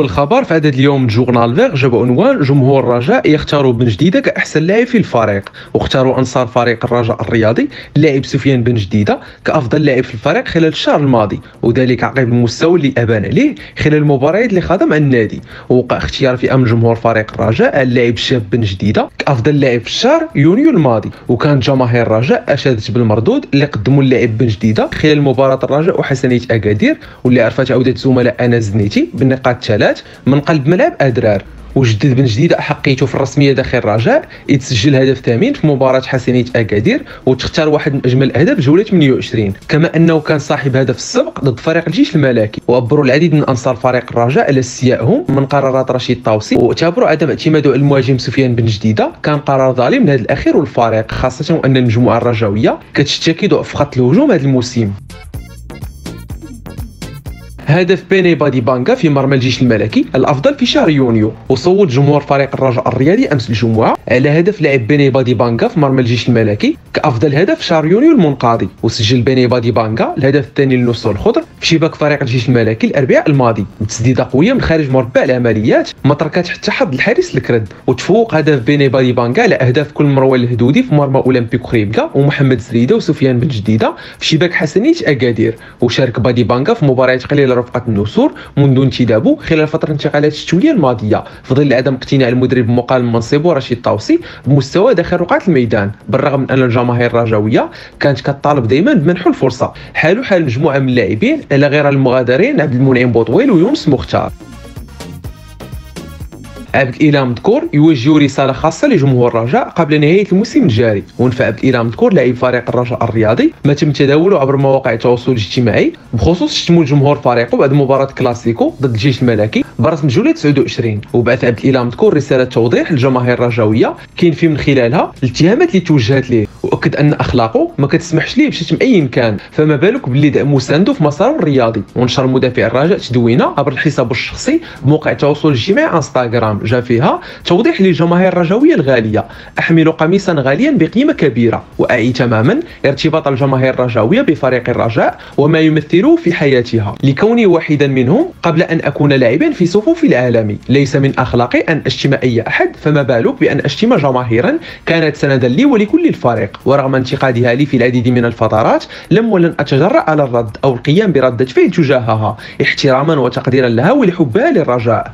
أول خبر في هذا اليوم جورنال فيغ جاب عنوان جمهور الرجاء يختاروا بن جديدة كأحسن لاعب في الفريق، واختاروا أنصار فريق الرجاء الرياضي اللاعب سفيان بن جديدة كأفضل لاعب في الفريق خلال الشهر الماضي، وذلك عقب المستوى اللي أبان عليه خلال المباريات اللي خاضها مع النادي. ووقع اختيار في أمن جمهور فريق الرجاء اللاعب الشاب بن جديدة كأفضل لاعب في الشهر يونيو الماضي، وكانت جماهير الرجاء أشادت بالمردود اللي قدموا اللاعب بن جديدة خلال مباراة الرجاء وحسنية أكادير، واللي عرفت عودة زملاء أنس زنيتي بالنقاط 3 من قلب ملعب أدرار. وجدد بن جديدة أحقيته في الرسمية داخل الرجاء، يتسجل هدف ثامن في مباراة حسنية أكادير وتختار واحد من أجمل الأهداف جولة 28، كما أنه كان صاحب هدف السبق ضد فريق الجيش الملكي. وأبروا العديد من أنصار فريق الرجاء على استيائهم من قرارات رشيد طاوسي، واعتبروا عدم اعتماده على المهاجم سفيان بن جديدة كان قرار ظالم لهذا الأخير والفريق، خاصة وأن المجموعة الرجاوية كتشتكي ضعف خط الهجوم هذا الموسم. هدف بيني بادي بانغا في مرمى الجيش الملكي الافضل في شهر يونيو، وصوت جمهور فريق الرجاء الرياضي امس الجمعه على هدف لاعب بيني بادي بانغا في مرمى الجيش الملكي كافضل هدف في شهر يونيو المنقضي. وسجل بيني بادي بانغا الهدف الثاني للنصر الخضر في شباك فريق الجيش الملكي الاربعاء الماضي بتسديده قويه من خارج مربع العمليات ما تركات حتى حظ الحارس الكرد. وتفوق هدف بيني بادي بانغا على اهداف كل مروان الهدودي في مرمى اولمبيك خريبكا ومحمد زريده وسفيان بن جديده في شباك حسنيه اكادير. وشارك بادي بانغا في مباريات قليله رفقه النسور منذ انتدابه خلال فتره الانتقالات الشتويه الماضيه، في ظل عدم اقتناع المدرب بمقال منصبه رشيد طاوسي بمستوى داخل رقعه الميدان، بالرغم من ان الجماهير الرجاويه كانت كتطالب دائما بمنحه الفرصه، حال مجموعه من اللاعبين على غير المغادرين عبد المنعم بوطويل ويونس مختار. عبد الإله مذكور يوجه رسالة خاصة لجمهور الرجاء قبل نهاية الموسم الجاري. ونفى عبد الإله مذكور لاعب فريق الرجاء الرياضي ما تم تداوله عبر مواقع التواصل الاجتماعي بخصوص شتموا جمهور فريقه بعد مباراة كلاسيكو ضد الجيش الملكي برسم جولة 29. وبعث عبد الإله مذكور رسالة توضيح للجماهير الرجاوية كاين من خلالها الاتهامات اللي توجهت ليه، واكد ان اخلاقه ما كتسمحش ليه بشتم ايا كان، فما بالك باللي دعم مسانده في مساره الرياضي. ونشر مدافع الرجاء تدوينه عبر الحساب الشخصي بموقع التواصل الاجتماعي انستغرام جا فيها توضيح للجماهير الرجاويه الغاليه: احمل قميصا غاليا بقيمه كبيره، واعي تماما ارتباط الجماهير الرجاويه بفريق الرجاء وما يمثله في حياتها، لكوني واحدا منهم قبل ان اكون لاعبا في صفوف العالم. ليس من اخلاقي ان اشتم اي احد، فما بالك بان اشتم جماهيرا كانت سندا لي ولكل الفريق. ورغم انتقادها لي في العديد من الفترات لم ولن اتجرأ على الرد او القيام برده فعل تجاهها احتراما وتقديرا لها ولحبها للرجاء.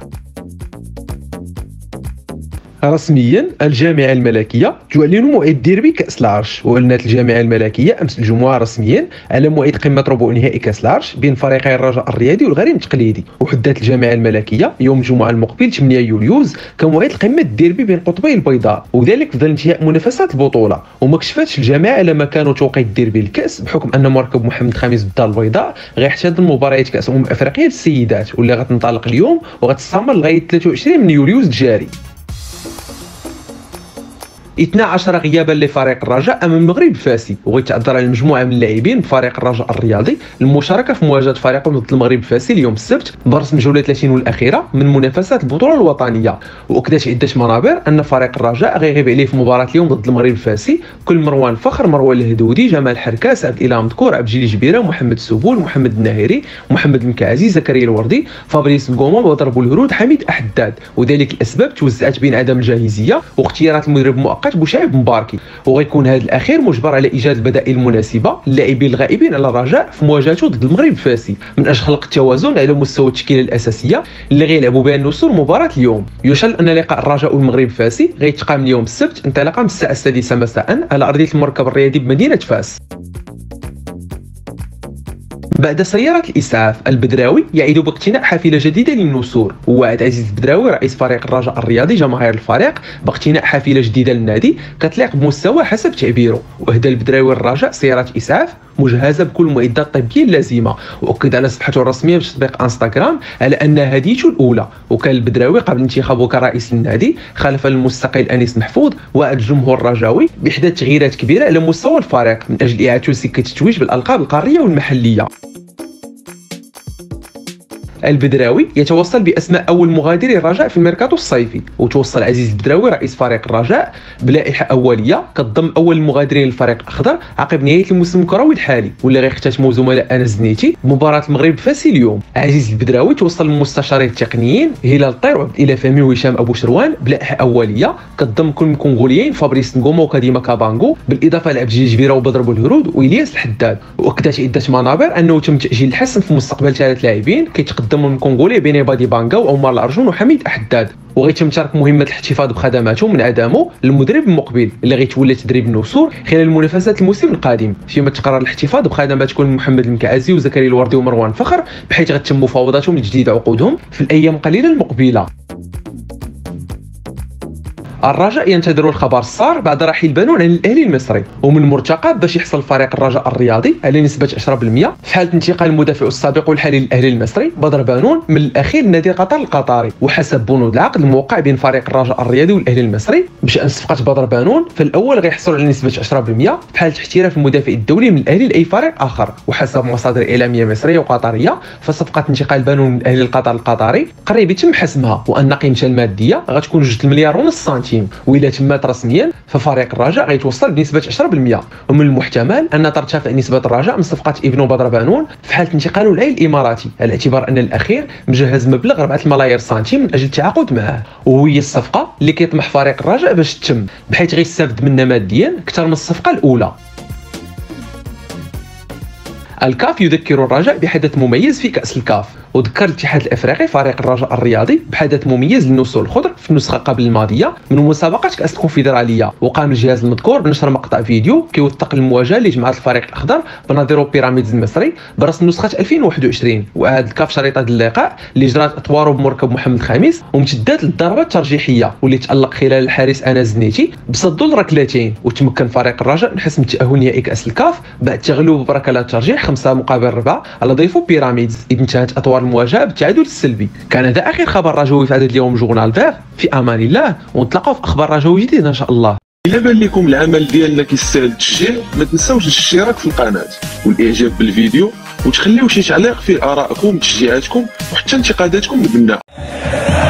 رسميا الجامعه الملكيه تعلن موعد ديربي كاس العرش. واعلنت الجامعه الملكيه امس الجمعه رسميا على موعد قمه ربع نهائي كاس العرش بين فريقي الرجاء الرياضي والغريم التقليدي. وحددت الجامعه الملكيه يوم الجمعه المقبل 8 يوليوز كموعد القمه الديربي بين قطبي البيضاء، وذلك في ظل انتهاء منافسات البطوله. وما كشفتش الجامعه على مكان وتوقيت الديربي الكاس بحكم ان مركب محمد خامس بالدار البيضاء غيحتضن مباريات كاس افريقيا للسيدات واللي غتنطلق اليوم وغتستمر لغايه 23 من يوليوز الجاري. 12 غيابا لفريق الرجاء امام المغرب الفاسي، وغيتعذر على مجموعه من اللاعبين بفريق الرجاء الرياضي المشاركه في مواجهه فريقهم ضد المغرب الفاسي اليوم السبت برسم جوله 30 الاخيره من منافسات البطوله الوطنيه. واكدت عده منابر ان فريق الرجاء غيغيب عليه في مباراه اليوم ضد المغرب الفاسي كل مروان فخر، مروان الهدودي، جمال حركاس، عبد الاله مذكور، عبد الجليل جبيره، محمد السبول، محمد الناهري، محمد المكعزي، زكريا الوردي، فابريس نكوما، وضرب الهرود، حميد حداد. وذلك الاسباب توزعت بين عدم الجاهزيه واختيارات المدرب المؤقت بوشعيب مباركي، وغيكون هذا الاخير مجبر على ايجاد البدائل المناسبه للاعبين الغائبين على الرجاء في مواجهته ضد المغرب الفاسي من اجل خلق التوازن على مستوى التشكيله الاساسيه اللي غيلعبوا بها النسور مباراه اليوم. يشل ان لقاء الرجاء والمغرب الفاسي غيتقام اليوم السبت انطلاقا من الساعه 6 مساء على ارضيه المركب الرياضي بمدينه فاس. بعد سيارة الإسعاف البدراوي يعيد باقتناء حافلة جديدة للنسور. ووعد عزيز البدراوي رئيس فريق الرجاء الرياضي جماهير الفريق باقتناء حافلة جديدة للنادي كتليق بمستوى حسب تعبيره. وأهدى البدراوي الرجاء سيارة إسعاف مجهزة بكل المعدات الطبية اللازمة، وأكد على صفحته الرسمية بتطبيق انستغرام على أنها هديته الأولى. وكان البدراوي قبل انتخابه كرئيس للنادي خلف المستقل أنيس محفوظ وعد الجمهور الرجاوي بإحداث تغييرات كبيرة على مستوى الفريق من أجل إعادة سكة التتويج بالألقاب القارية والمحلية. البدراوي يتوصل باسماء اول مغادري الرجاء في الميركاتو الصيفي، وتوصل عزيز البدراوي رئيس فريق الرجاء بلائحه اوليه كتضم اول المغادرين للفريق الاخضر عقب نهايه الموسم الكروي الحالي واللي غيختتموا زملاء انس زنيتي بمباراه المغرب فاسي اليوم. عزيز البدراوي توصل المستشارين التقنيين هلال الطير وعبد الاله فهمي وهشام ابو شروان بلائحه اوليه كتضم كل الكونغوليين فابريس نغوما وكاديما كابانغو بالاضافه لعبد الجليل جبيره وبدر بوالهرود والياس الحداد. واكدت عده منابر انه تم تاجيل الحسم في مستقبل ثلاث لاعبين كيتقدموا من كونغولي بين بادي بانغا وعمر الارجون وحميد احداد، وغيتم ترك مهمه الاحتفاظ بخدماته من عدمه للمدرب المقبل اللي غيتولى تدريب النسور خلال المنافسات الموسم القادم، فيما تقرر الاحتفاظ بخدمات كل محمد المكعزي وزكريا الوردي ومروان فخر بحيث غتتم مفاوضاتهم لتجديد عقودهم في الايام القليله المقبله. الرجاء ينتظر الخبر السار بعد رحيل بنون عن الاهلي المصري، ومن المرتقب باش يحصل فريق الرجاء الرياضي على نسبه 10% في حاله انتقال المدافع السابق والحالي للاهلي المصري بدر بنون من الاخير لنادي قطر القطري. وحسب بنود العقد الموقع بين فريق الرجاء الرياضي والاهلي المصري بشان صفقه بدر بنون، فالاول غيحصل على نسبه 10% في حاله احتراف المدافع الدولي من الاهلي لاي فريق اخر. وحسب مصادر اعلاميه مصريه وقطريه فصفقه انتقال بنون من الاهلي لقطر القطري قريب يتم حسمها، وان قيمتها الماديه غتكون 2 مليار ونص سنتيم، وإلا تمت رسميا ففريق الرجاء غيتوصل بنسبه 10%. ومن المحتمل ان ترتفع نسبه الرجاء من صفقه ابن بدر بنون في حاله انتقاله للعين الاماراتي، على اعتبار ان الاخير مجهز مبلغ 4 ملايير سنتيم من اجل التعاقد معه، وهي الصفقه اللي كيطمح فريق الرجاء باش تتم بحيث غيستافد منها ماديا اكثر من الصفقه الاولى. الكاف يذكر الرجاء بحدث مميز في كأس الكاف، وذكر الاتحاد الافريقي فريق الرجاء الرياضي بحدث مميز للنسور الخضر في النسخه قبل الماضيه من مسابقه كأس الكونفدراليه. وقام الجهاز المذكور بنشر مقطع فيديو كيوثق المواجهه اللي جمعت الفريق الاخضر بنظيره بيراميدز المصري برسم نسخه 2021، وعاد الكاف شريطه اللقاء اللي جرات اطواره بمركب محمد الخامس وامتدات للضربه الترجيحيه واللي تالق خلال الحارس انس زنيتي بصدو لركلتين، وتمكن فريق الرجاء من حسم التاهل نهائي كأس الكاف بعد تغلبه بركلات ترجيح 5-4 على ضيفه بيراميدز، اذ انتهت اطوار المواجهه بالتعادل السلبي. كان هذا اخر خبر رجوي في هذا اليوم جورنال فيغ، في امان الله ونتلاقاو في اخبار رجوي جديده ان شاء الله. الا بان لكم العمل ديالنا كيستاهل التشجيع ما تنساوش الاشتراك في القناه والاعجاب بالفيديو وتخليو شي تعليق فيه ارائكم وتشجيعاتكم وحتى انتقاداتكم البناء.